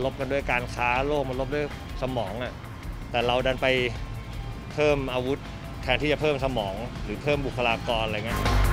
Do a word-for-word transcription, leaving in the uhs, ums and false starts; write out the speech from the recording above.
ลบกันด้วยการค้าโลกมันลบด้วยสมองอ่ะแต่เราดันไปเพิ่มอาวุธแทนที่จะเพิ่มสมองหรือเพิ่มบุคลากรอะไรเงี้ย